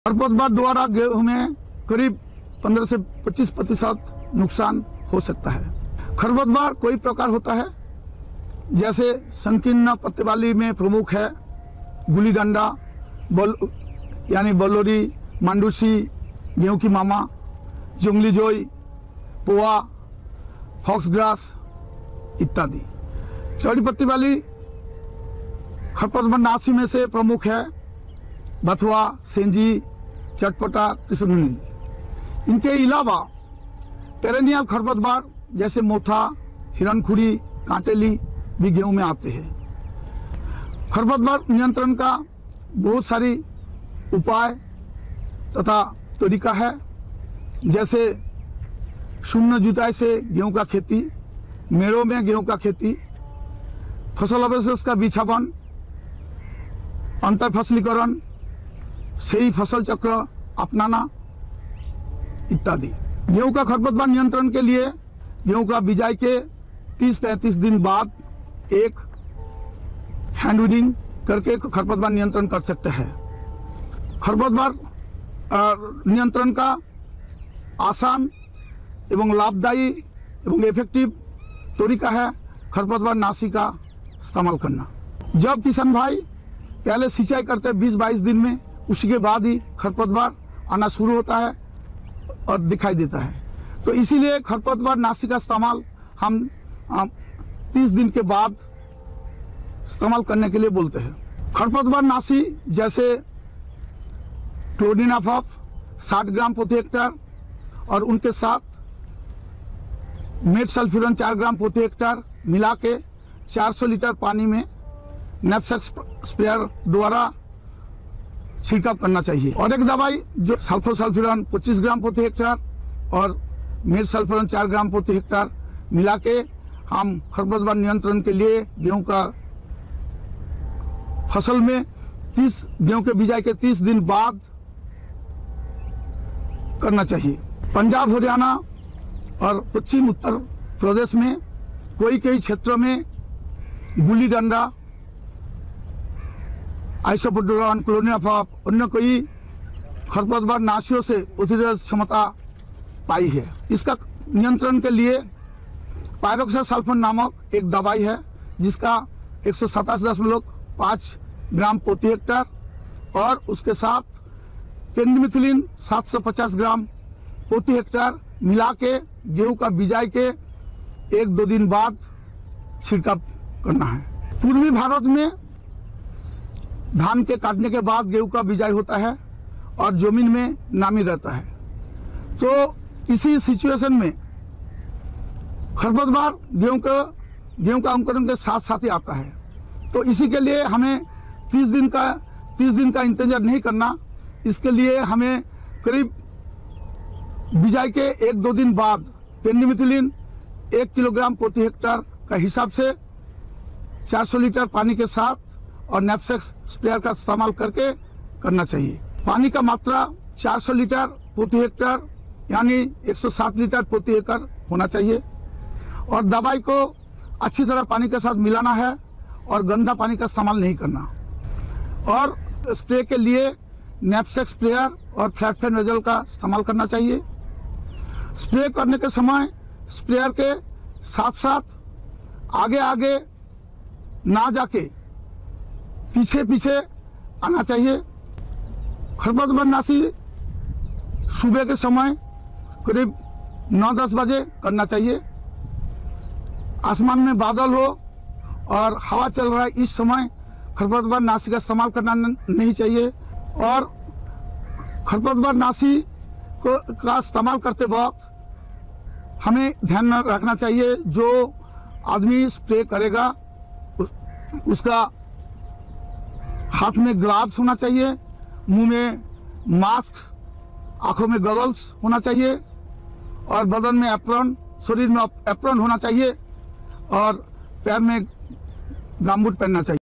खरपतवार द्वारा गेहूं में करीब 15 से 25% नुकसान हो सकता है। खरपतवार कोई प्रकार होता है, जैसे संकीर्ण पत्ते वाली में प्रमुख है गुली डंडा, यानी बलोरी, मांडूसी, गेहूं की मामा, जंगली जोई, पोआ, फॉक्सग्रास इत्यादि। चौड़ी पत्ती वाली खरपतवार नाशी में से प्रमुख है बथुआ, सेंजी, चटपटा, कृष्णमुनी। इनके अलावा पेरेनियल खरपतवार जैसे मोथा, हिरणखुरी, कांटेली भी गेहूं में आते हैं। खरपतवार नियंत्रण का बहुत सारी उपाय तथा तरीका है, जैसे शून्य जुताई से गेहूं का खेती, मेड़ों में गेहूं का खेती, फसल अवशेष का बिछावन, अंतर फसलीकरण, सही फसल चक्र अपनाना इत्यादि। गेहूं का खरपतवार नियंत्रण के लिए गेहूं का बिजाई के 30-35 दिन बाद एक हैंड वीडिंग करके खरपतवार नियंत्रण कर सकते हैं। खरपतवार नियंत्रण का आसान एवं लाभदायी एवं इफेक्टिव तरीका है खरपतवार नाशी का इस्तेमाल करना। जब किसान भाई पहले सिंचाई करते हैं 20-22 दिन में, उसी के बाद ही खरपतवार आना शुरू होता है और दिखाई देता है। तो इसीलिए खरपतवार नाशी का इस्तेमाल हम 30 दिन के बाद इस्तेमाल करने के लिए बोलते हैं। खरपतवार नाशी जैसे क्लोडिनाफॉप 60 ग्राम प्रति हेक्टेयर और उनके साथ मेटसल्फ्यूरन 4 ग्राम प्रति हेक्टेयर मिला के 400 लीटर पानी में नैपसेक स्प्रेयर द्वारा छिड़काव करना चाहिए। और एक दवाई जो सल्फोसल्फ्यूरन 25 ग्राम प्रति हेक्टेयर और मेटसल्फ्यूरन 4 ग्राम प्रति हेक्टेयर मिला के हम खरपतवार नियंत्रण के लिए गेहूं का फसल में गेहूं के बिजाई के 30 दिन बाद करना चाहिए। पंजाब, हरियाणा और पश्चिम उत्तर प्रदेश में कई क्षेत्रों में गुली डंडा, आइसोप्रोडोन, क्लोडिनाफॉप, अन्य कई खरपतवार नाशियों से प्रतिरोधक क्षमता पाई है। इसका नियंत्रण के लिए पायरोक्सासल्फोन नामक एक दवाई है, जिसका 127.5 ग्राम प्रति हेक्टेयर और उसके साथ पेंडिमिथिलिन 750 ग्राम प्रति हेक्टेयर मिला के गेहूं का बिजाई के 1-2 दिन बाद छिड़काव करना है। पूर्वी भारत में धान के काटने के बाद गेहूं का बिजाई होता है और जमीन में नामी रहता है। तो इसी सिचुएशन में खरपतवार गेहूं का अंकुरण के साथ साथ ही आता है। तो इसी के लिए हमें 30 दिन का इंतजार नहीं करना। इसके लिए हमें करीब बिजाई के 1-2 दिन बाद पेंडिमिथिलिन 1 किलोग्राम प्रति हेक्टेयर का हिसाब से 400 लीटर पानी के साथ और नैपसेक स्प्रेयर का इस्तेमाल करके करना चाहिए। पानी का मात्रा 400 लीटर प्रति हेक्टेयर यानी 160 लीटर प्रति एकड़ होना चाहिए। और दवाई को अच्छी तरह पानी के साथ मिलाना है और गंदा पानी का इस्तेमाल नहीं करना। और स्प्रे के लिए नैपसेक स्प्रेयर और फ्लैट फैन नोजल का इस्तेमाल करना चाहिए। स्प्रे करने के समय स्प्रेयर के साथ साथ आगे ना जाके पीछे आना चाहिए। खरपतवार नाशी सुबह के समय करीब 9-10 बजे करना चाहिए। आसमान में बादल हो और हवा चल रहा है, इस समय खरपतवार नाशी का इस्तेमाल करना नहीं चाहिए। और खरपतवार नाशी का इस्तेमाल करते वक्त हमें ध्यान रखना चाहिए, जो आदमी स्प्रे करेगा उसका हाथ में ग्लव्स होना चाहिए, मुंह में मास्क, आंखों में गॉगल्स होना चाहिए और बदन में एप्रॉन, शरीर में एप्रॉन होना चाहिए और पैर में गमबूट पहनना चाहिए।